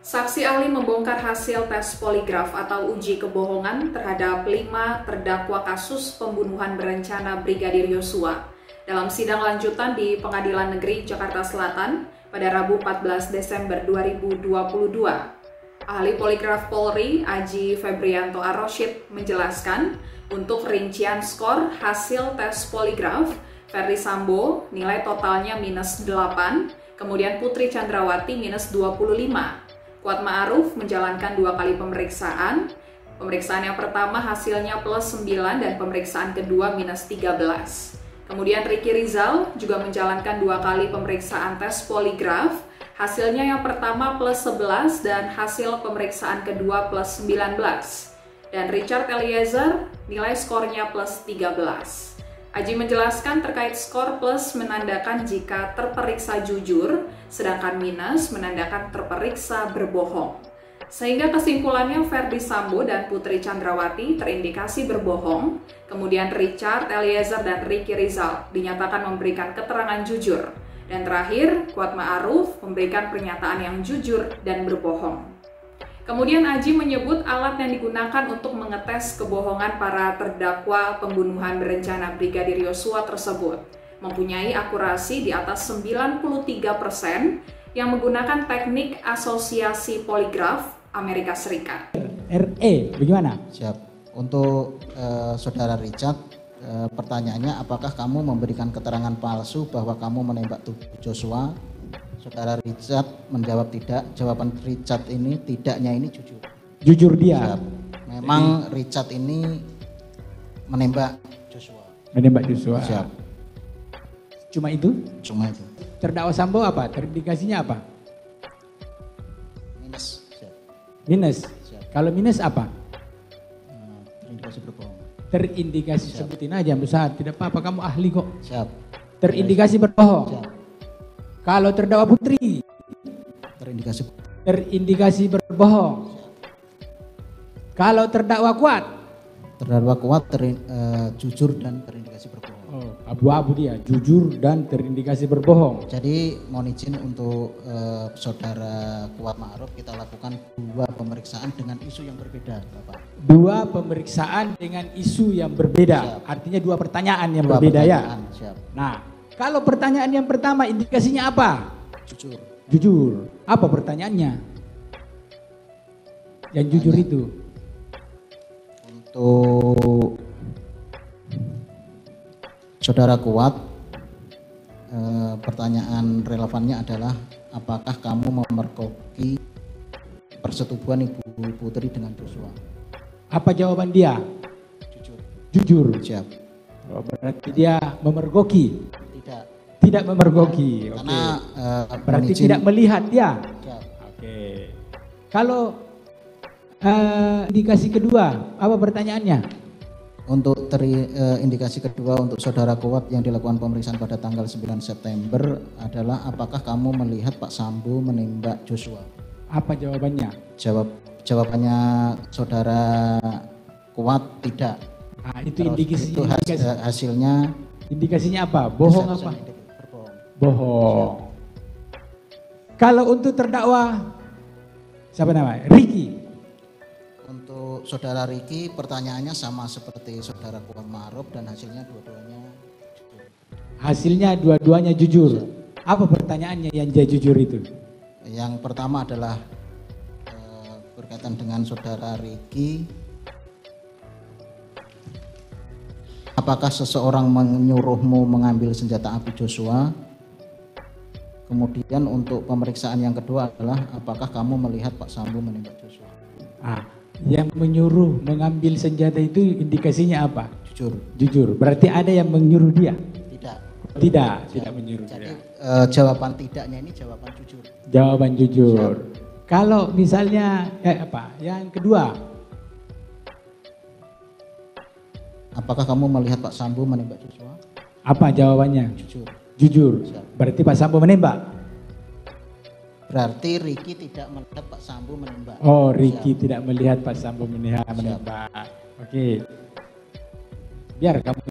Saksi ahli membongkar hasil tes poligraf atau uji kebohongan terhadap 5 terdakwa kasus pembunuhan berencana Brigadir Yosua dalam sidang lanjutan di Pengadilan Negeri Jakarta Selatan pada Rabu 14 Desember 2022. Ahli poligraf Polri, Aji Febrianto Ar-Rasyid, menjelaskan untuk rincian skor hasil tes poligraf, Ferdy Sambo nilai totalnya -8, kemudian Putri Chandrawati -25. Kuat Ma'ruf menjalankan 2 kali pemeriksaan. Pemeriksaan yang pertama hasilnya +9 dan pemeriksaan kedua -13. Kemudian Ricky Rizal juga menjalankan 2 kali pemeriksaan tes poligraf. Hasilnya yang pertama +11 dan hasil pemeriksaan kedua +19. Dan Richard Eliezer nilai skornya +13. Aji menjelaskan terkait skor plus menandakan jika terperiksa jujur, sedangkan minus menandakan terperiksa berbohong. Sehingga kesimpulannya Ferdy Sambo dan Putri Chandrawati terindikasi berbohong, kemudian Richard Eliezer dan Ricky Rizal dinyatakan memberikan keterangan jujur, dan terakhir Kuat Ma'ruf memberikan pernyataan yang jujur dan berbohong. Kemudian Aji menyebut alat yang digunakan untuk mengetes kebohongan para terdakwa pembunuhan berencana Brigadir Yosua tersebut mempunyai akurasi di atas 93% yang menggunakan teknik asosiasi poligraf Amerika Serikat. RE, bagaimana? Siap. Untuk Saudara Richard, pertanyaannya apakah kamu memberikan keterangan palsu bahwa kamu menembak tubuh Joshua? Saudara Richard menjawab tidak. Jawaban Richard ini tidaknya ini jujur. Jujur dia. Siap. Memang Richard ini menembak Joshua. Menembak Joshua. Siap. Cuma itu? Cuma itu. Terdakwa Sambo apa? Terindikasinya apa? Minus. Siap. Minus. Siap. Kalau minus apa? Terindikasi berbohong. Terindikasi. Siap. Sebutin aja besar. Tidak apa-apa, kamu ahli kok. Siap. Terindikasi berbohong. Siap. Kalau terdakwa Putri? Terindikasi berbohong. Siap. Kalau terdakwa Kuat? Terdakwa Kuat jujur dan terindikasi berbohong. Oh, abu-abu dia, jujur dan terindikasi berbohong. Jadi mohon izin untuk Saudara Kuat Ma'ruf kita lakukan 2 pemeriksaan dengan isu yang berbeda, Bapak. 2 pemeriksaan dengan isu yang berbeda. Siap. Artinya 2 pertanyaan yang berbeda ya. Siap. Nah, kalau pertanyaan yang pertama indikasinya apa? Jujur. Jujur. Apa pertanyaannya? Yang jujur itu. Untuk Saudara Kuat, pertanyaan relevannya adalah apakah kamu memergoki persetubuhan Ibu Putri dengan Joshua? Apa jawaban dia? Jujur. Jujur. Siap. Oh, berarti dia memergoki. Tidak. Tidak memergoki. Karena berarti tidak melihat dia. Siap. Oke. Kalau indikasi kedua, apa pertanyaannya? Untuk indikasi kedua untuk Saudara Kuat yang dilakukan pemeriksaan pada tanggal 9 September adalah apakah kamu melihat Pak Sambo menembak Joshua? Apa jawabannya? Jawabannya Saudara Kuat tidak. Nah, itu Terus indikasi. Hasilnya Indikasinya apa? Bohong apa? Berbohong. Bohong. Kalau untuk terdakwa siapa namanya? Ricky. Untuk Saudara Ricky pertanyaannya sama seperti Saudara Kuat Ma'ruf dan hasilnya dua-duanya jujur. Hasilnya dua-duanya jujur. Apa pertanyaannya yang dia jujur itu? Yang pertama adalah berkaitan dengan Saudara Ricky. Apakah seseorang menyuruhmu mengambil senjata api Joshua? Kemudian untuk pemeriksaan yang kedua adalah apakah kamu melihat Pak Sambo menembak Joshua? Yang menyuruh mengambil senjata itu indikasinya apa? Jujur. Jujur. Berarti ada yang menyuruh dia? Tidak. Tidak menyuruh Jadi dia. jawaban tidaknya ini jawaban jujur. Jawaban jujur. Kalau misalnya Yang kedua? Apakah kamu melihat Pak Sambo menembak Joshua? Apa jawabannya? Jujur. Jujur. Berarti Pak Sambo menembak? Berarti Ricky tidak melihat Pak Sambo menembak. Oh, Ricky tidak melihat Pak Sambo menembak. Oke. Biar kamu